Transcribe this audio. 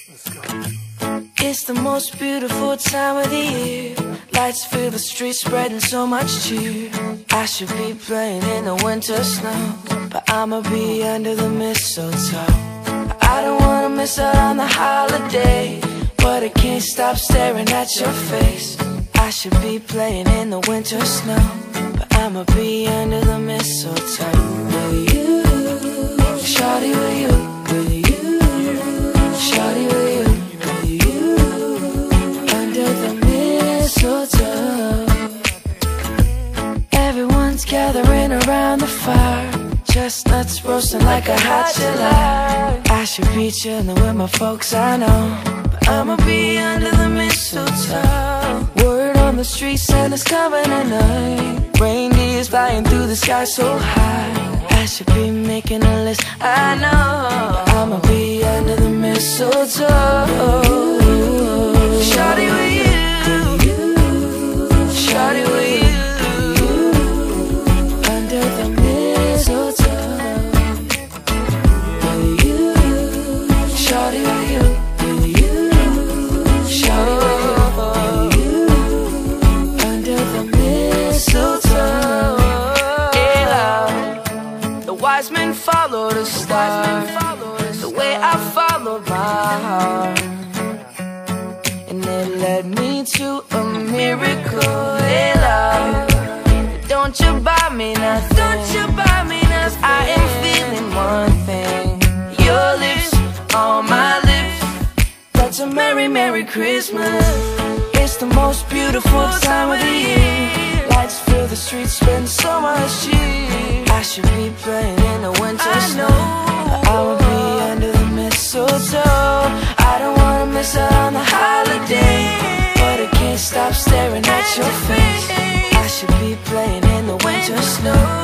It's the most beautiful time of the year. Lights fill the streets, spreading so much cheer. I should be playing in the winter snow, but I'ma be under the mistletoe. I don't wanna miss out on the holiday, but I can't stop staring at your face. I should be playing in the winter snow, but I'ma be under the mistletoe. With you, shawty, with you, with you, shawty, with you, with you, under the mistletoe. Everyone's gathering around the fire, chestnuts roasting like a hot July. I should be chilling with my folks, I know, but I'ma be under the mistletoe. Word on the street, Santa's coming tonight. Reindeer's flying through the sky so high. I should be making a list, I know, but I'ma be under the mistletoe. Shawty with you, shawty with you, under the mistletoe. With you, shawty with you, with you, shawty with you, under the mistletoe. Hey love, the wise men follow the star, the way I follow my heart, and it led me to a miracle. Hey love, don't you buy me nothing, don't you buy me nothing, 'cause I am feeling one thing. Your lips on my lips, that's a merry, merry Christmas. It's the most beautiful time of the year. Lights fill the streets, spend so much cheer. I should be playing in the winter snow, but I will be under the mistletoe. I don't wanna miss out on the holiday, but I can't stop staring at your face. I should be playing in the winter snow.